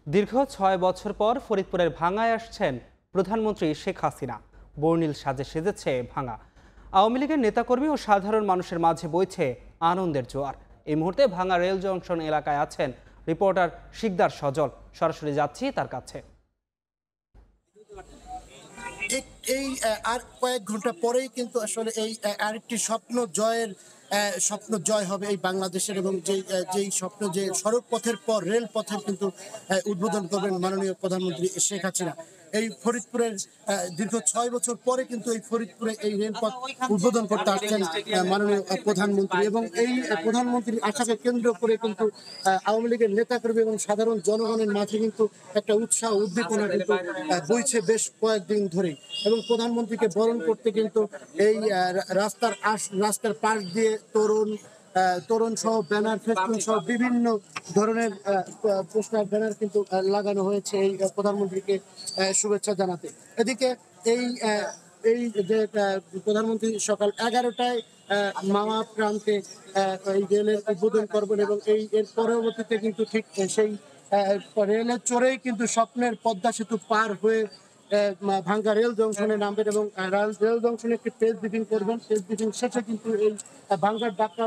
দীর্ঘ ৬ বছর পর ফরিদপুরের ভাঙ্গায় আসছেন প্রধানমন্ত্রী শেখ হাসিনা। বর্ণিল সাজে সেজেছে ভাঙ্গা। আওয়ামী লীগের নেতাকর্মী ও সাধারণ মানুষের মাঝে বইছে আনন্দের জোয়ার। এই মুহূর্তে ভাঙ্গা রেল জংশন এলাকায় আছেন রিপোর্টার শিকদার সজল। সরাসরি যাচ্ছি তার কাছে। এই আর কয়েক ঘন্টা পরেই কিন্তু আসলে এই আরেকটি স্বপ্ন জয় হবে এই বাংলাদেশের, এবং যেই স্বপ্ন যে সড়ক পথের পর রেল পথের কিন্তু উদ্বোধন করবেন মাননীয় প্রধানমন্ত্রী শেখ হাসিনা। এই ফরিদপুরের দীর্ঘ ৬ বছর পরে কিন্তু এই ফরিদপুরে এই রেলপথ উদ্বোধন করতে আসছেন মাননীয় প্রধানমন্ত্রী, এবং এই প্রধানমন্ত্রীর আশাকে কেন্দ্র করে কিন্তু আওয়ামী লীগের নেতাকর্মী এবং সাধারণ জনগণের মাঝে কিন্তু একটা উৎসাহ উদ্দীপনা কিন্তু বইছে বেশ কয়েকদিন ধরেই। এবং প্রধানমন্ত্রীকে বরণ করতে কিন্তু এই রাস্তার পাশ দিয়ে তরুণ সহ ব্যানার, ফেস্টুন সহ বিভিন্ন ধরনের পোস্টার ব্যানার কিন্তু লাগানো হয়েছে এই প্রধানমন্ত্রীকে শুভেচ্ছা জানাতে। এদিকে এই যে প্রধানমন্ত্রী সকাল 11টায় মাওয়া প্রান্তে এই রেলের উদ্বোধন করবেন, এবং এর পরবর্তীতে কিন্তু ঠিক সেই রেলের চড়েই কিন্তু স্বপ্নের পদ্মা সেতু পার হয়ে ভাঙ্গা রেল জংশনে নামবেন, এবং রেল জংশনে একটি প্রেস ব্রিফিং করবেন। প্রেস ব্রিফিং শেষে কিন্তু এই ভাঙ্গার ডাক্তার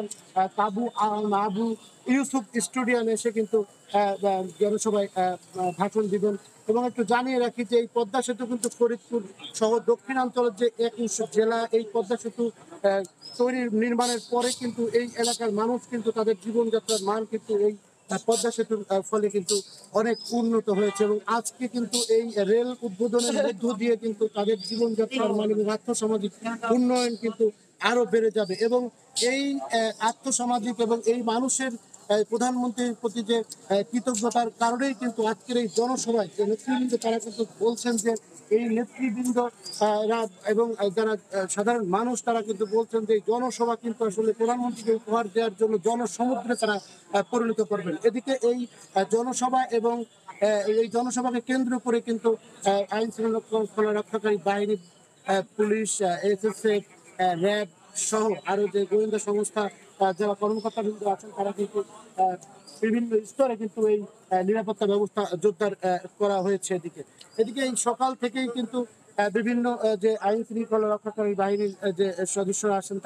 আবু ইউসুফ স্টেডিয়ামে এসে কিন্তু জনসভায় ভাষণ দিবেন। এবং একটু জানিয়ে রাখি যে এই পদ্মা সেতু কিন্তু ফরিদপুর সহ দক্ষিণাঞ্চলের যে 21 জেলা, এই পদ্মা সেতু নির্মাণের পরে কিন্তু এই এলাকার মানুষ কিন্তু তাদের জীবনযাত্রার মান কিন্তু এই পদ্মা সেতুর ফলে কিন্তু অনেক উন্নত হয়েছে, এবং আজকে কিন্তু এই রেল উদ্বোধনের মধ্য দিয়ে কিন্তু তাদের জীবনযাত্রার মান এবং আর্থসামাজিক উন্নয়ন কিন্তু আরো বেড়ে যাবে। এবং এই আর্থসামাজিক এবং এই মানুষের প্রধানমন্ত্রীর প্রতি যে কৃতজ্ঞতার কারণেই কিন্তু আজকের এই জনসভায় যে নেতৃবৃন্দ তারা কিন্তু বলছেন যে এই নেতৃবৃন্দ এবং যারা সাধারণ মানুষ তারা কিন্তু বলছেন যে এই জনসভা কিন্তু আসলে প্রধানমন্ত্রীকে উপহার দেওয়ার জন্য জনসমুদ্রে তারা পরিণত করবেন। এদিকে এই জনসভা এবং এই জনসভাকে কেন্দ্র করে কিন্তু আইন শৃঙ্খলা রক্ষাকারী বাহিনী, পুলিশ, এসএসএফ, র্যাব সহ আরো যে গোয়েন্দা সংস্থা যারা কর্মকর্তাবৃন্দ আছেন তারা কিন্তু বিভিন্ন স্তরে কিন্তু এই নিরাপত্তা ব্যবস্থা জোরদার করা হয়েছে। এদিকে এই সকাল থেকেই কিন্তু বিভিন্ন যে আইন শৃঙ্খলা রক্ষাকারী বাহিনীর যে সদস্যরা আছেন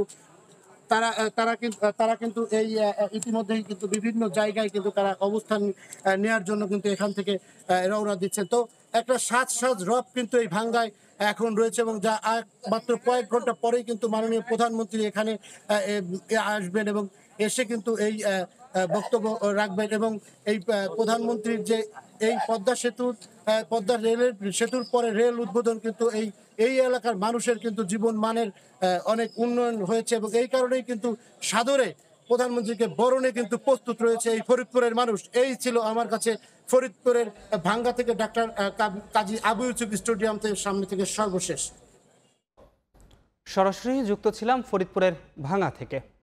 তারা কিন্তু এই ইতিমধ্যেই কিন্তু বিভিন্ন জায়গায় কিন্তু তারা অবস্থান নেওয়ার জন্য কিন্তু এখান থেকে রওনা দিচ্ছে। তো একটা সাজ রব কিন্তু এই ভাঙ্গায় এখন রয়েছে, এবং যা মাত্র কয়েক ঘন্টা পরেই কিন্তু মাননীয় প্রধানমন্ত্রী এখানে আসবেন এবং এসে কিন্তু এই বক্তব্য রাখবেন। এবং এই প্রধানমন্ত্রীর যে এই পদ্মা রেলের সেতুর পরে রেল উদ্বোধন কিন্তু এই এলাকার মানুষের কিন্তু জীবন মানের অনেক উন্নয়ন হয়েছে, এবং এই কারণেই কিন্তু সাদরে প্রধানমন্ত্রীকে বরণে কিন্তু প্রস্তুত রয়েছে এই ফরিদপুরের মানুষ। এই ছিল আমার কাছে ফরিদপুরের ভাঙ্গা থেকে ডাক্তার কাজী আবু ইউসুফ স্টেডিয়াম সামনে থেকে সর্বশেষ। সরাসরি যুক্ত ছিলাম ফরিদপুরের ভাঙ্গা থেকে।